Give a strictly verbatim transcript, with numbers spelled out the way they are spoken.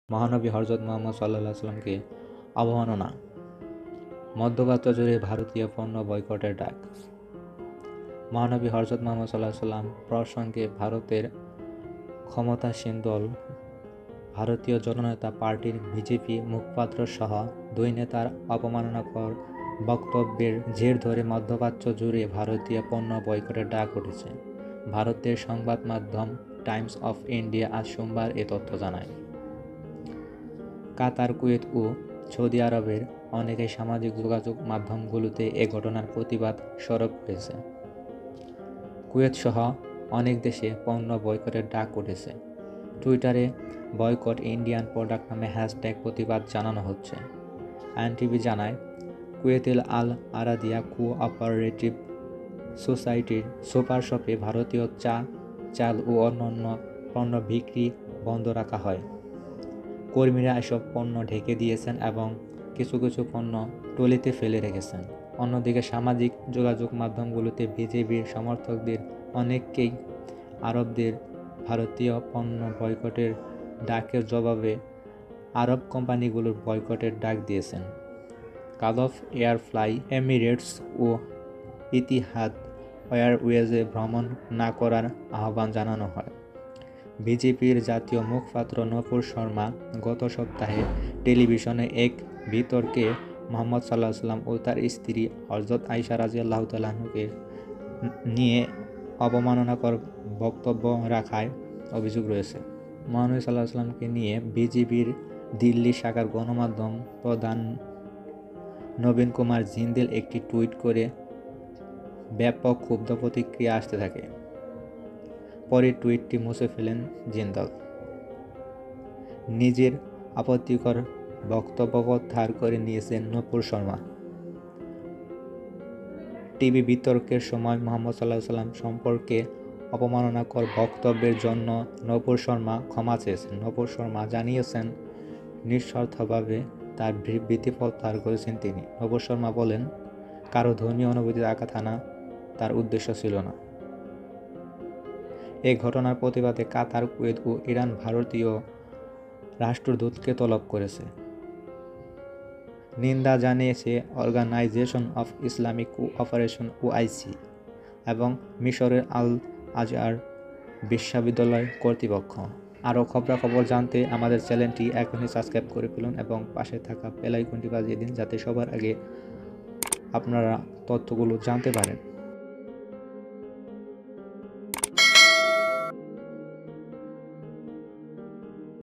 মহানবী হযরত মুহাম্মদ সাল্লাল্লাহু আলাইহি ওয়াসাল্লামকে অবমাননা। মধ্যপ্রাচ্য জুড়ে ভারতীয় পণ্য বয়কটের ডাক। মহানবী হযরত মুহাম্মদ সাল্লাল্লাহু আলাইহি ওয়াসাল্লাম প্রসঙ্গে ভারতের ক্ষমতাসীন দল ভারতীয় জননেতা পার্টির বিজেপি মুখপাত্র সহ দুই নেতার অপমাননাকর বক্তব্যের জের ধরে মধ্যপ্রাচ্য জুড়ে ভারতীয় পণ্য বয়কটের ডাক উঠেছে। ভারতের সংবাদ মাধ্যম টাইমস অফ ইন্ডিয়া আজ সোমবার এ তথ্য জানায়। কাতার, কুয়েত ও সৌদি আরবের অনেকেই সামাজিক যোগাযোগ মাধ্যমগুলোতে এ ঘটনার প্রতিবাদ সরব হয়েছে। কুয়েত সহ অনেক দেশে পণ্য বয়কটের ডাক উঠেছে। টুইটারে বয়কট ইন্ডিয়ান প্রোডাক্ট নামে হ্যাশট্যাগ প্রতিবাদ জানানো হচ্ছে। আইএনটিভি জানায়, কুয়েতের আল আরাদিয়া কো-অপারেটিভ সোসাইটির সুপার শপে ভারতীয় চা, চাল ও অন্যান্য পণ্য বিক্রি বন্ধ রাখা হয়। কর্মীরা এসব পণ্য ঢেকে দিয়েছেন এবং কিছু কিছু পণ্য ট্রলিতে ফেলে রেখেছেন। অন্যদিকে সামাজিক যোগাযোগ মাধ্যমগুলোতে বিজেপির সমর্থকদের অনেকেই আরবদের ভারতীয় পণ্য বয়কটের ডাকের জবাবে আরব কোম্পানিগুলোর বয়কটের ডাক দিয়েছেন। গালফ এয়ারফ্লাই, এমিরেটস ও ইতিহাদ এয়ারওয়েজে ভ্রমণ না করার আহ্বান জানানো হয়। বিজেপির জাতীয় মুখপাত্র নূপুর শর্মা গত সপ্তাহে টেলিভিশনে এক বিতর্কে মুহাম্মদ সাল্লাল্লাহু আলাইহি ওয়াসাল্লাম ও তার স্ত্রী হযরত আয়েশা রাদিয়াল্লাহু তাআলা আনহাকে নিয়ে অবমাননাকর বক্তব্য রাখায় অভিযোগ রয়েছে। মহানবী সাল্লাল্লাহু আলাইহি ওয়াসাল্লামকে নিয়ে বিজেপির দিল্লি শাখার গণমাধ্যম প্রধান নবীন কুমার জিন্দেল একটি টুইট করে ব্যাপক ক্ষুব্ধ প্রতিক্রিয়া আসতে থাকে। পরে টুইটটি মুছে ফেলেন জিন্দাল। নিজের আপত্তিকর বক্তব্য প্রত্যাহার করে নিয়েছেন নূপুর শর্মা। টিভি বিতর্কের সময় মুহাম্মদ সাল্লাল্লাহু আলাইহি ওয়াসাল্লাম সম্পর্কে অপমাননাকর বক্তব্যের জন্য নূপুর শর্মা ক্ষমা চেয়েছেন। নূপুর শর্মা জানিয়েছেন, নিঃস্বার্থভাবে তার বিবৃতি প্রত্যাহার করেছেন তিনি। নূপুর শর্মা বলেন, কারো ধর্মীয় অনুভূতিতে আঘাত হানা তার উদ্দেশ্য ছিল না। এ ঘটনার প্রতিবাদে কাতার, কুয়েত ও ইরান ভারতীয় রাষ্ট্রদূতকে তলব করেছে। নিন্দা জানিয়েছে Organisation of Islamic Cooperation OIC এবং মিশরের আল আজহার বিশ্ববিদ্যালয় কর্তৃপক্ষ। আরও খবরাখবর জানতে আমাদের চ্যানেলটি এখনই সাবস্ক্রাইব করে ফেলুন এবং পাশে থাকা বেল আইকনটি বাজিয়ে দিন, যাতে সবার আগে আপনারা তথ্যগুলো জানতে পারেন।